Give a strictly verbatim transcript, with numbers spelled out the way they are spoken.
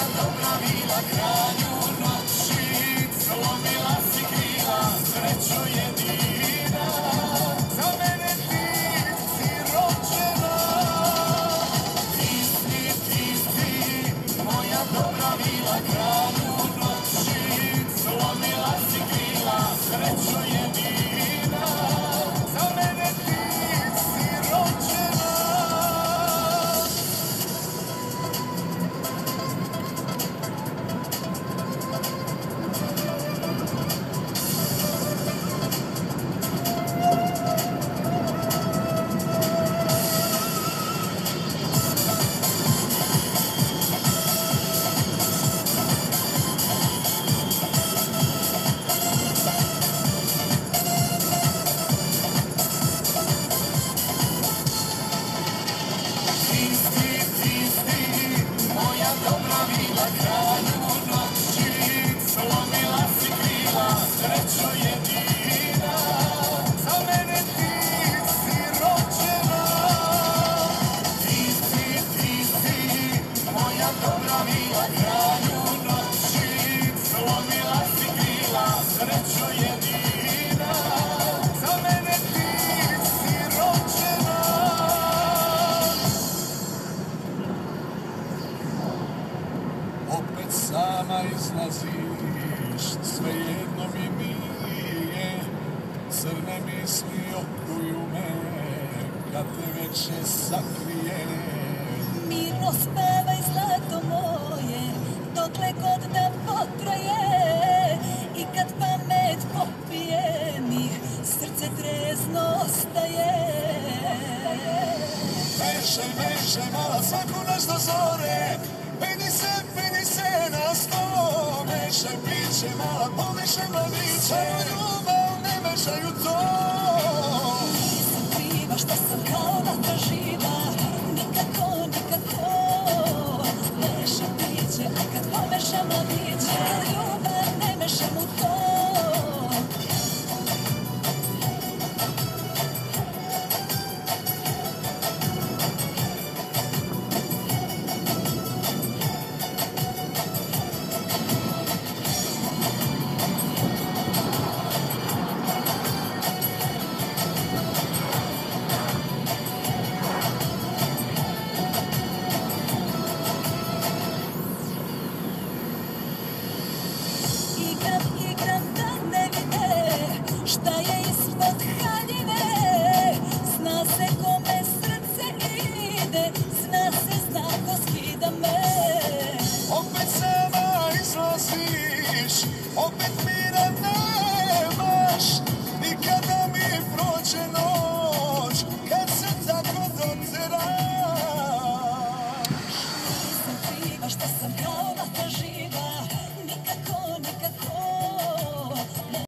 dobra bila kralju noći, slomila si krila, srećo jedina, za mene ti si rođena. Ti si, ti si, moja dobra bila kralju noći, slomila si krila, srećo jedina, za mene ti si rođena. Sama izlaziš, svejedno mi nije, crne misli okuju me, kad te veče sakrije. Mirno spavaj, zlato moje, dokle god da potraje, i kad pamet popije mi, srce trezno ostaje. Mešaj, mešaj, mala svaku noć do zore, penji se, penji se na sto. Mešaj piće, mala pomešaj mladiće, ljubav ne mešaj u to. Nisam kriva što sam kao vatra živa, nikako, nikako. Mešaj piće, a kad pomešam mladiće, ljubav ne mešam u to. Opet mira nemaš, nikada mi prođe noć, kad se tako doteraš.